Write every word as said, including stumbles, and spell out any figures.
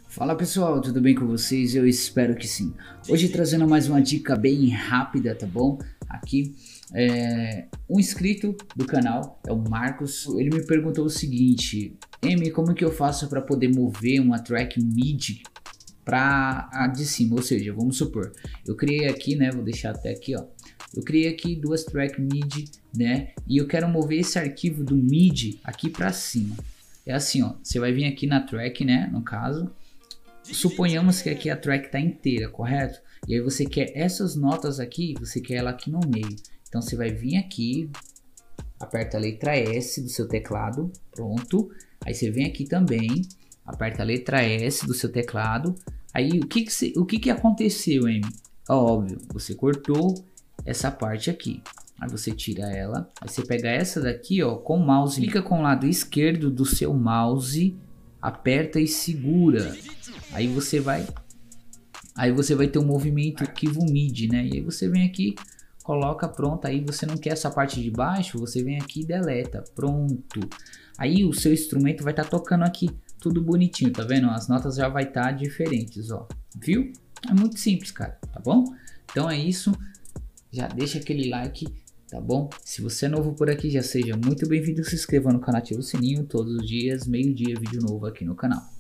Fala pessoal, tudo bem com vocês? Eu espero que sim. Hoje trazendo mais uma dica bem rápida, tá bom? Aqui, é, um inscrito do canal, é o Marcos, ele me perguntou o seguinte: M, como que eu faço para poder mover uma track MIDI para a de cima? Ou seja, vamos supor, eu criei aqui, né, vou deixar até aqui, ó. Eu criei aqui duas track MIDI, né, e eu quero mover esse arquivo do MIDI aqui para cima. É assim, ó, você vai vir aqui na track, né, no caso. Suponhamos que aqui a track está inteira, correto? E aí você quer essas notas aqui, você quer ela aqui no meio. Então você vai vir aqui, aperta a letra S do seu teclado, pronto. Aí você vem aqui também, aperta a letra S do seu teclado. Aí o que que, se, o que, que aconteceu, M? Óbvio, você cortou essa parte aqui. Aí você tira ela, aí você pega essa daqui, ó, com o mouse, clica com o lado esquerdo do seu mouse, aperta e segura. Aí você vai, aí você vai ter um movimento arquivo MIDI, né? E aí você vem aqui, coloca, pronto. Aí você não quer essa parte de baixo, você vem aqui e deleta, pronto. Aí o seu instrumento vai estar tá tocando aqui, tudo bonitinho, tá vendo? As notas já vai estar tá diferentes, ó, viu? É muito simples, cara, tá bom? Então é isso, já deixa aquele like, tá bom? Se você é novo por aqui, já seja muito bem-vindo, se inscreva no canal, ativa o sininho, todos os dias, meio-dia, vídeo novo aqui no canal.